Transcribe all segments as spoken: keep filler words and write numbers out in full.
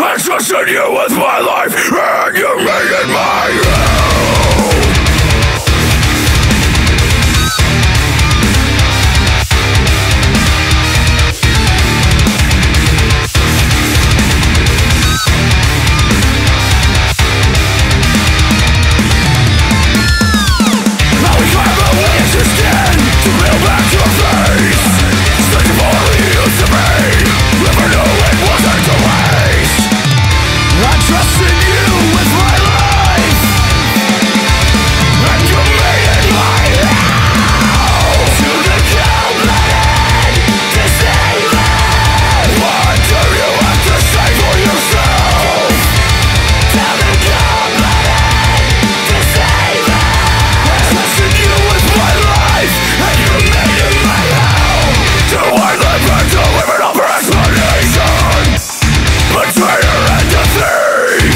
I trusted you with my life, and you made it my own. I was trying to win your skin, to reel back your face. Such a boy you used to be, never knew it wasn't a waste. I trusted you with my life, and you made it my own. To the cold-blooded, deceiving. What do you have to say for yourself? Tell the cold-blooded, deceiving. I trusted you with my life, and you made it my own. Do I live and deliver an upper explanation? Betrayer and a thief.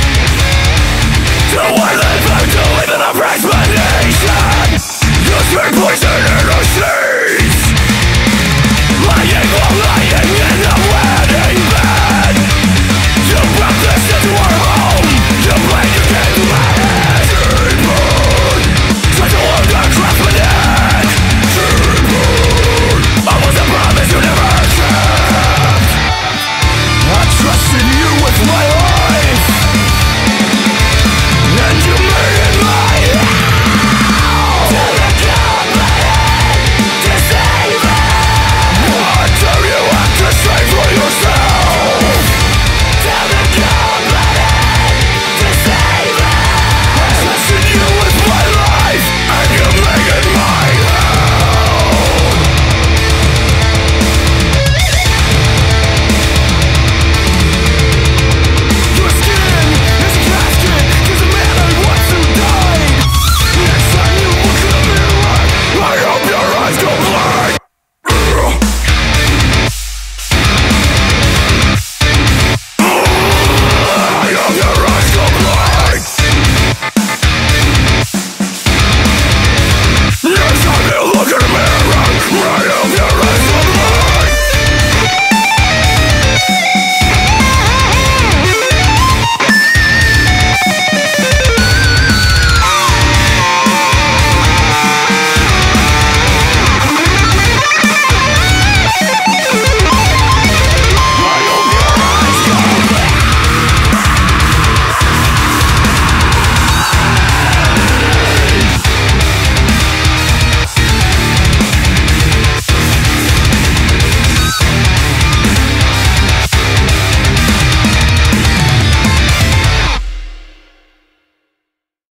Do I live and deliver an upper explanation? You spit poison in the seas. Lying while lying in the wedding bed. You brought this into our home. You played your game to my head. Demon, try to hold the craftsman in. Demon, I was a promise you never kept. I trusted you with my